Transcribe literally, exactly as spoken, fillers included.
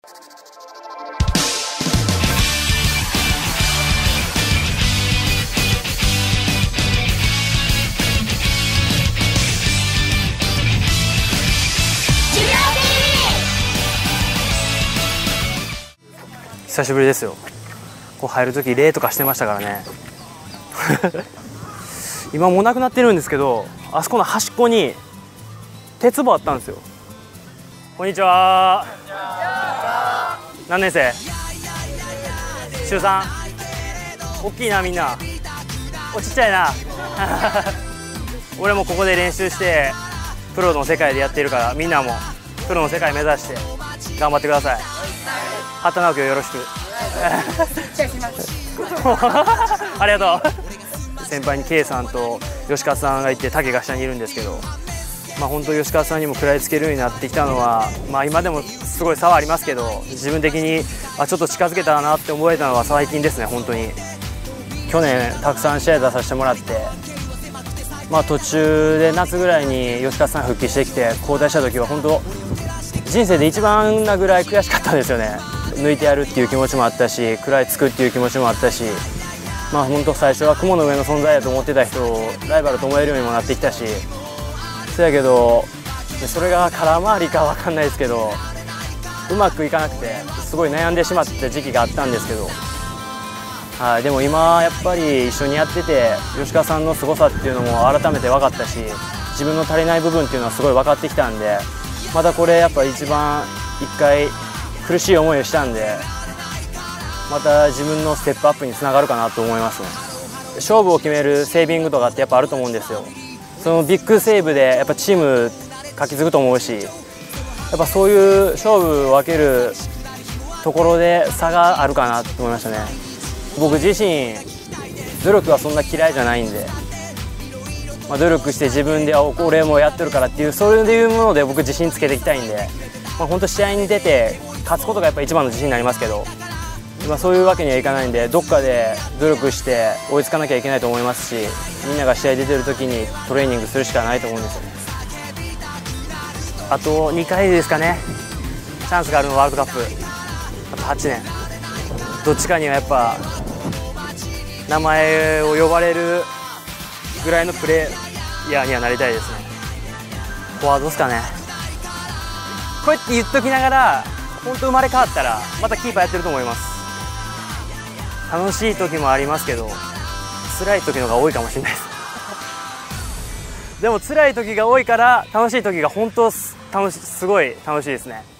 久しぶりですよ。こう入る時礼とかしてましたからね今もうなくなってるんですけど、あそこの端っこに鉄棒あったんですよ。こんにちは。何年生？しゅうさん。大きいなみんな。おちっちゃいな俺もここで練習してプロの世界でやってるから、みんなもプロの世界目指して頑張ってください。畑直樹をよろしくありがとう。先輩に K さんと吉川さんがいて、竹が下にいるんですけど、まあ本当吉川さんにも食らいつけるようになってきたのは、まあ今でもすごい差はありますけど、自分的にあちょっと近づけたらなって思えたのは最近ですね。本当に去年たくさん試合出させてもらって、まあ途中で夏ぐらいに吉川さん復帰してきて交代した時は本当人生で一番なぐらい悔しかったんですよね。抜いてやるっていう気持ちもあったし、食らいつくっていう気持ちもあったし、まあ本当最初は雲の上の存在だと思ってた人をライバルと思えるようにもなってきたし、そやけどそれが空回りか分かんないですけど、うまくいかなくてすごい悩んでしまった時期があったんですけど、はい、でも今やっぱり一緒にやってて吉川さんの凄さっていうのも改めて分かったし、自分の足りない部分っていうのはすごい分かってきたんで、またこれやっぱ一番一回苦しい思いをしたんで、また自分のステップアップにつながるかなと思いますね。勝負を決めるセービングとかってやっぱあると思うんですよ。そのビッグセーブでやっぱチーム活気づくと思うし、やっぱそういう勝負を分けるところで差があるかなと思いましたね。僕自身努力はそんな嫌いじゃないんで、まあ、努力して自分であ俺もやってるからっていう、そういうもので僕自信つけていきたいんで、まあ、本当試合に出て勝つことがやっぱ一番の自信になりますけど、まあ、そういうわけにはいかないんで、どっかで努力して追いつかなきゃいけないと思いますし、みんなが試合出てる時にトレーニングするしかないと思うんですよね。あとにかいですかね、チャンスがあるのワールドカップ。あとはちねん、どっちかにはやっぱ名前を呼ばれるぐらいのプレーヤーにはなりたいですね。フォワードですかね。こうやって言っときながら本当生まれ変わったらまたキーパーやってると思います。楽しい時もありますけど辛い時のが多いかもしれないですでも辛い時が多いから楽しい時が本当楽しすごい楽しいですね。